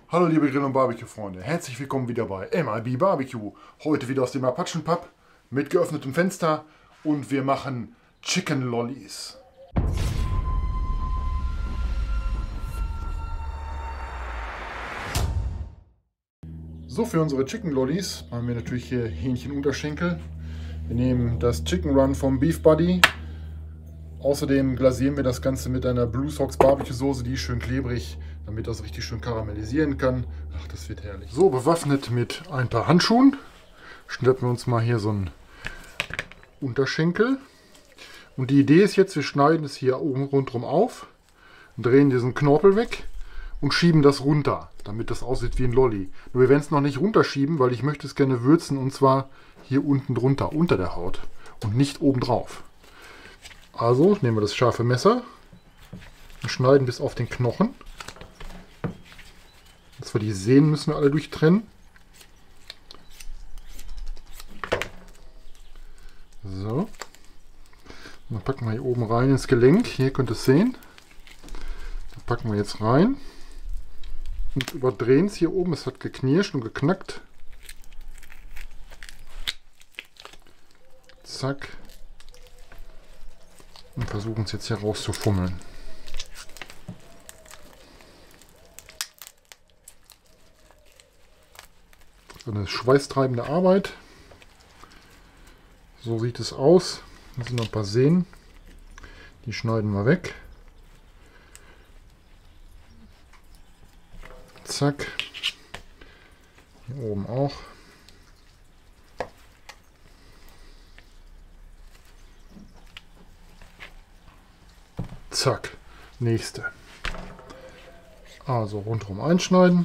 Hallo liebe Grill- und Barbecue-Freunde, herzlich willkommen wieder bei MIB Barbecue. Heute wieder aus dem Apachenpub mit geöffnetem Fenster und wir machen Chicken Lollies. So, für unsere Chicken Lollies haben wir natürlich hier Hähnchenunterschenkel. Wir nehmen das Chicken Run vom Beef Buddy. Außerdem glasieren wir das Ganze mit einer Blue Sox Barbecue Soße, die ist schön klebrig, damit das richtig schön karamellisieren kann. Ach, das wird herrlich. So, bewaffnet mit ein paar Handschuhen, schnappen wir uns mal hier so einen Unterschenkel. Und die Idee ist jetzt, wir schneiden es hier oben rundherum auf, drehen diesen Knorpel weg und schieben das runter, damit das aussieht wie ein Lolli. Nur wir werden es noch nicht runterschieben, weil ich möchte es gerne würzen, und zwar hier unten drunter, unter der Haut und nicht oben drauf. Also nehmen wir das scharfe Messer und schneiden bis auf den Knochen. Dass wir die Sehnen müssen wir alle durchtrennen. So. Dann packen wir hier oben rein ins Gelenk. Hier könnt ihr es sehen. Da packen wir jetzt rein und überdrehen es hier oben. Es hat geknirscht und geknackt. Zack. Und versuchen es jetzt hier rauszufummeln. So eine schweißtreibende Arbeit. So sieht es aus. Hier sind noch ein paar Sehnen. Die schneiden wir weg. Zack. Hier oben auch. Zack, nächste. Also rundherum einschneiden.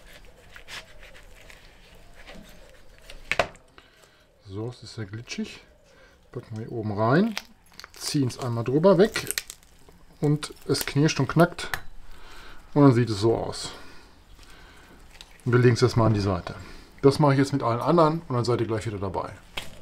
So, es ist sehr glitschig. Packen wir hier oben rein, ziehen es einmal drüber weg und es knirscht und knackt und dann sieht es so aus. Und wir legen es erstmal an die Seite. Das mache ich jetzt mit allen anderen und dann seid ihr gleich wieder dabei.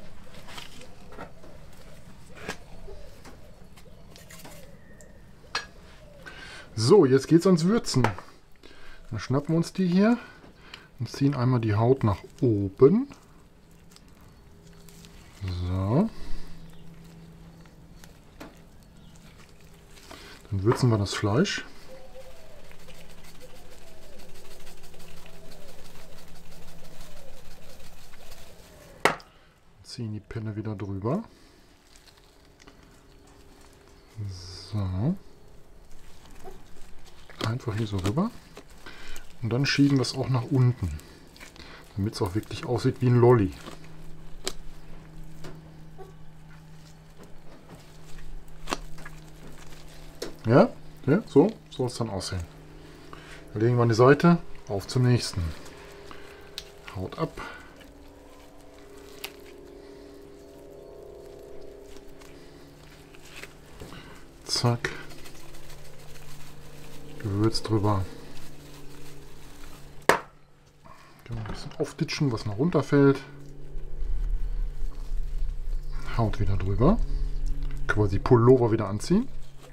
So, jetzt geht es ans Würzen. Dann schnappen wir uns die hier und ziehen einmal die Haut nach oben. So. Dann würzen wir das Fleisch. Ziehen die Penne wieder drüber. So. Einfach hier so rüber. Und dann schieben wir es auch nach unten, damit es auch wirklich aussieht wie ein Lolli. Ja, so soll es dann aussehen. Dann legen wir an die Seite, auf zum nächsten. Haut ab. Zack. Gewürz drüber. Ein bisschen aufditschen, was noch runterfällt. Haut wieder drüber. Quasi Pullover wieder anziehen.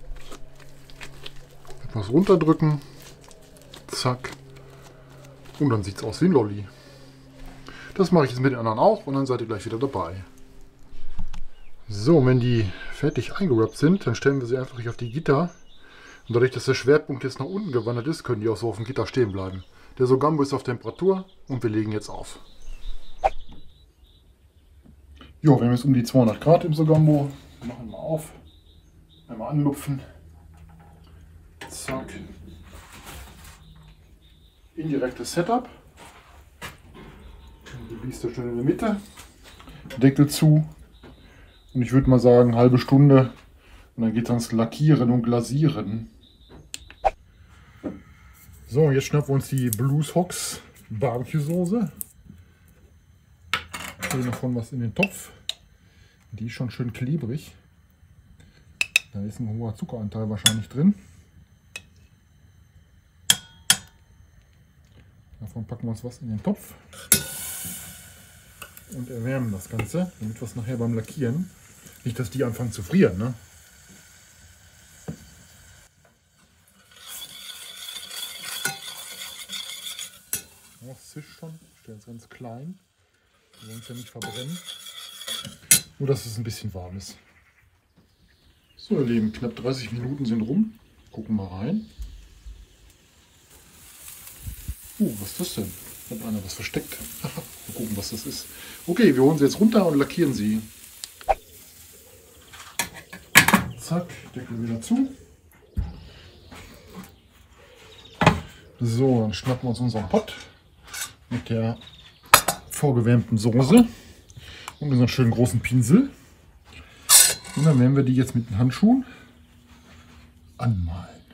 Etwas runterdrücken. Zack. Und dann sieht es aus wie ein Lolli. Das mache ich jetzt mit den anderen auch und dann seid ihr gleich wieder dabei. So, wenn die fertig eingerappt sind, dann stellen wir sie einfach hier auf die Gitter. Und dadurch, dass der Schwerpunkt jetzt nach unten gewandert ist, können die auch so auf dem Gitter stehen bleiben. Der Sogambo ist auf Temperatur und wir legen jetzt auf. Jo, wir haben jetzt um die 200 Grad im Sogambo. Machen wir auf. Einmal anlupfen. Zack. Indirektes Setup. Die Biester schön in der Mitte. Deckel zu. Und ich würde mal sagen, halbe Stunde. Und dann geht es ans Lackieren und Glasieren. So, jetzt schnappen wir uns die Blue Sox Barbecue Soße. Schön davon was in den Topf. Die ist schon schön klebrig. Da ist ein hoher Zuckeranteil wahrscheinlich drin. Davon packen wir uns was in den Topf und erwärmen das Ganze, damit wir es nachher beim Lackieren, nicht dass die anfangen zu frieren, ne? Ja, das zischt schon. Ich stelle es ganz klein. Wir wollen es ja nicht verbrennen. Nur, dass es ein bisschen warm ist. So, ihr Lieben, knapp 30 Minuten sind rum. Gucken mal rein. Was ist das denn? Hat einer was versteckt? Mal gucken, was das ist. Okay, wir holen sie jetzt runter und lackieren sie. Zack, Deckel wieder zu. So, dann schnappen wir uns unseren Pott mit der vorgewärmten Soße und unseren schönen großen Pinsel. Und dann werden wir die jetzt mit den Handschuhen anmalen.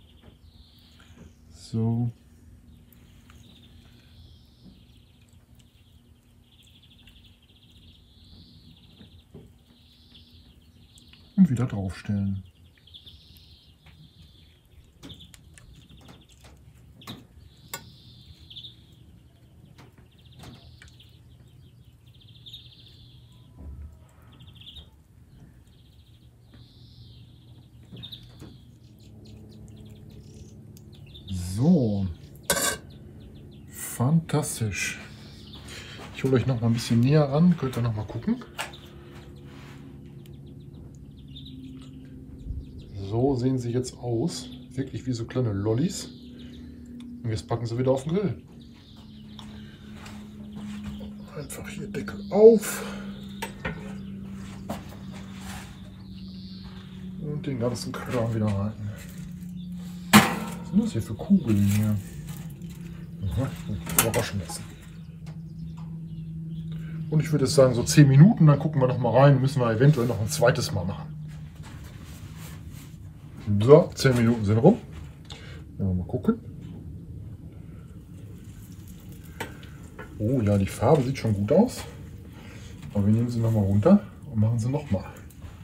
So. Und wieder draufstellen. So, fantastisch. Ich hole euch noch mal ein bisschen näher ran, könnt ihr noch mal gucken. So sehen sie jetzt aus, wirklich wie so kleine Lollis. Und jetzt packen sie wieder auf den Grill. Einfach hier Deckel auf. Und den ganzen Kram wieder rein. Was sind das hier für Kugeln hier? Überraschen lassen. Und ich würde sagen, so 10 Minuten, dann gucken wir noch mal rein. Müssen wir eventuell noch ein zweites Mal machen. So, 10 Minuten sind rum. Mal gucken. Oh ja, die Farbe sieht schon gut aus. Aber wir nehmen sie noch mal runter und machen sie noch mal.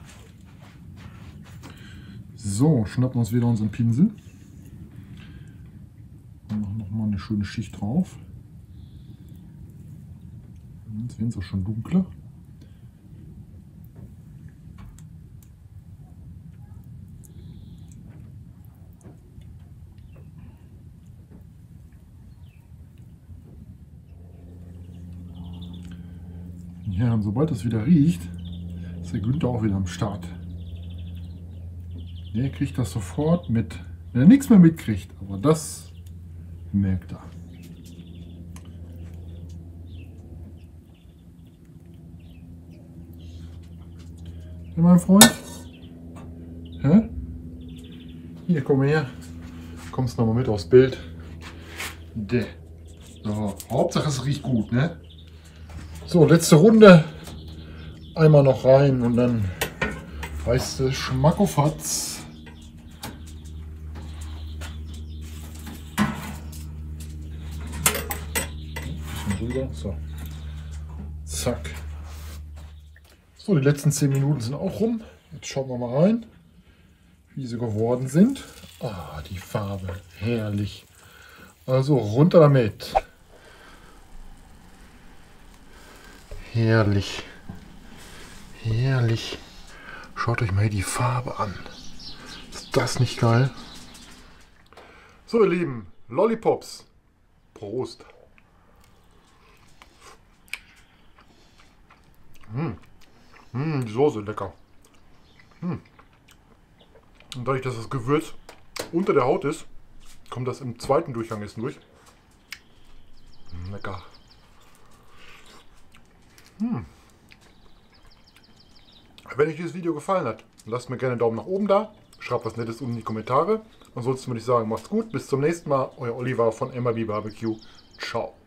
So, schnappen uns wieder unseren Pinsel. Und machen noch mal eine schöne Schicht drauf. Jetzt werden sie auch schon dunkler. Ja, und sobald es wieder riecht, ist der Günther auch wieder am Start. Der kriegt das sofort mit. Wenn er nichts mehr mitkriegt, aber das merkt er. Ja, mein Freund? Hä? Hier, komm her. Kommst noch mal mit aufs Bild. So, Hauptsache es riecht gut, ne? So, letzte Runde. Einmal noch rein und dann heißt es Schmackofatz. Bisschen rüber. So. Zack. So, die letzten 10 Minuten sind auch rum. Jetzt schauen wir mal rein, wie sie geworden sind. Ah, die Farbe. Herrlich. Also runter damit. Herrlich. Herrlich. Schaut euch mal hier die Farbe an. Ist das nicht geil? So, ihr Lieben, Lollipops. Prost. Die Soße lecker. Und dadurch, dass das Gewürz unter der Haut ist, kommt das im zweiten Durchgang jetzt durch. Lecker. Wenn euch dieses Video gefallen hat, lasst mir gerne einen Daumen nach oben da, schreibt was Nettes unten in die Kommentare. Ansonsten würde ich sagen, macht's gut, bis zum nächsten Mal, euer Oliver von MRB Barbecue. Ciao.